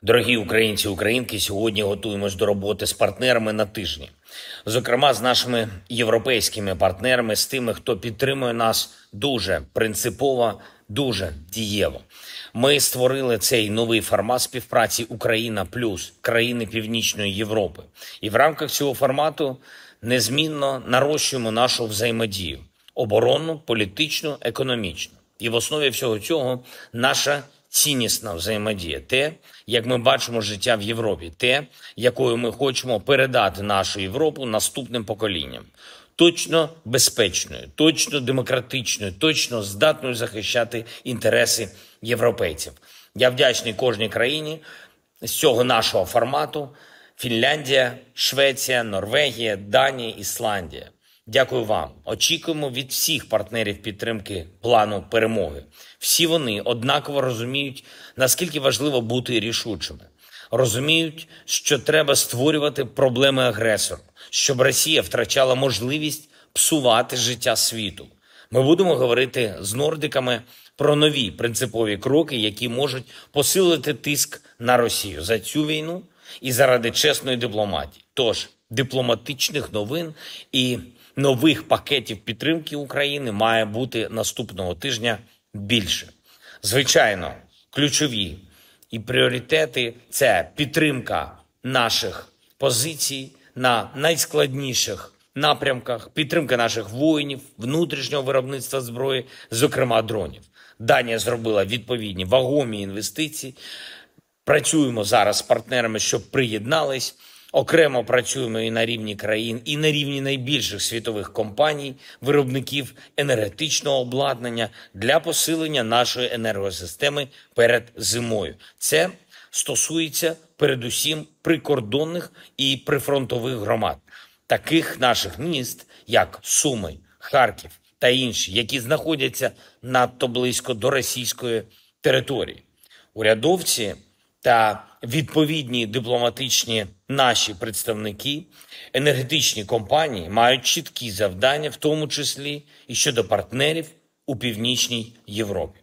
Дорогі українці і українки, сьогодні готуємось до роботи з партнерами на тижні. Зокрема, з нашими європейськими партнерами, з тими, хто підтримує нас дуже принципово, дуже дієво. Ми створили цей новий формат співпраці Україна плюс країни Північної Європи. І в рамках цього формату незмінно нарощуємо нашу взаємодію – оборонну, політичну, економічну. І в основі всього цього наша ціннісна взаємодія. Те, як ми бачимо життя в Європі. Те, якою ми хочемо передати нашу Європу наступним поколінням. Точно безпечною, точно демократичною, точно здатною захищати інтереси європейців. Я вдячний кожній країні з цього нашого формату. Фінляндія, Швеція, Норвегія, Данія, Ісландія. Дякую вам. Очікуємо від всіх партнерів підтримки плану перемоги. Всі вони однаково розуміють, наскільки важливо бути рішучими. Розуміють, що треба створювати проблеми агресору, щоб Росія втрачала можливість псувати життя світу. Ми будемо говорити з нордиками про нові принципові кроки, які можуть посилити тиск на Росію за цю війну і заради чесної дипломатії. Тож, дипломатичних новин і нових пакетів підтримки України має бути наступного тижня більше. Звичайно, ключові і пріоритети – це підтримка наших позицій на найскладніших напрямках, підтримка наших воїнів, внутрішнього виробництва зброї, зокрема дронів. Данія зробила відповідні вагомі інвестиції. Працюємо зараз з партнерами, щоб приєднались. Окремо працюємо і на рівні країн, і на рівні найбільших світових компаній, виробників енергетичного обладнання для посилення нашої енергосистеми перед зимою. Це стосується передусім прикордонних і прифронтових громад, таких наших міст, як Суми, Харків та інші, які знаходяться надто близько до російської території. Урядовці та відповідні дипломатичні наші представники, енергетичні компанії мають чіткі завдання, в тому числі і щодо партнерів у Північній Європі.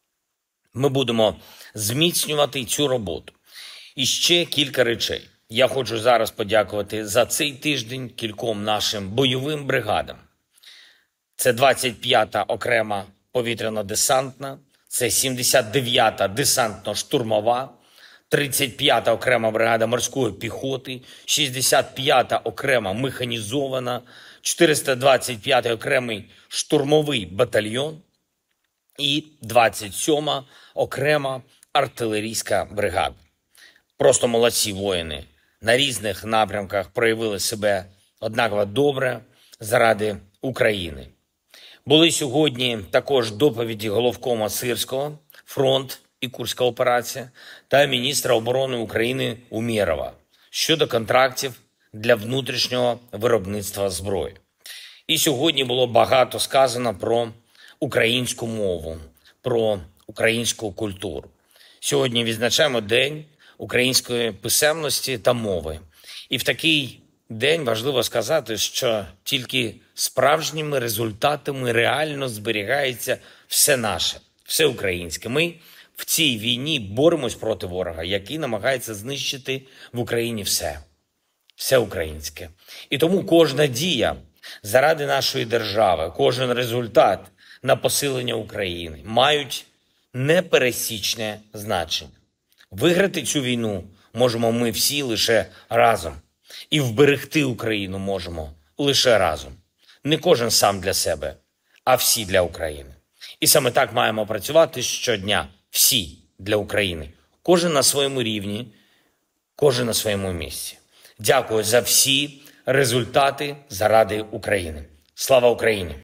Ми будемо зміцнювати цю роботу. І ще кілька речей. Я хочу зараз подякувати за цей тиждень кільком нашим бойовим бригадам. Це 25-та окрема повітряно-десантна, це 79-та десантно-штурмова, 35-та окрема бригада морської піхоти, 65-та окрема механізована, 425-й окремий штурмовий батальйон і 27-ма окрема артилерійська бригада. Просто молодці воїни. На різних напрямках проявили себе однаково добре заради України. Були сьогодні також доповіді головкома Сирського, фронт і Курська операція, та міністра оборони України Умєрова щодо контрактів для внутрішнього виробництва зброї. І сьогодні було багато сказано про українську мову, про українську культуру. Сьогодні відзначаємо День української писемності та мови. І в такий день важливо сказати, що тільки справжніми результатами реально зберігається все наше, все українське. Ми в цій війні боремось проти ворога, який намагається знищити в Україні все. Все українське. І тому кожна дія заради нашої держави, кожен результат на посилення України мають непересічне значення. Виграти цю війну можемо ми всі лише разом. І вберегти Україну можемо лише разом. Не кожен сам для себе, а всі для України. І саме так маємо працювати щодня. Всі для України. Кожен на своєму рівні, кожен на своєму місці. Дякую за всі результати заради України. Слава Україні!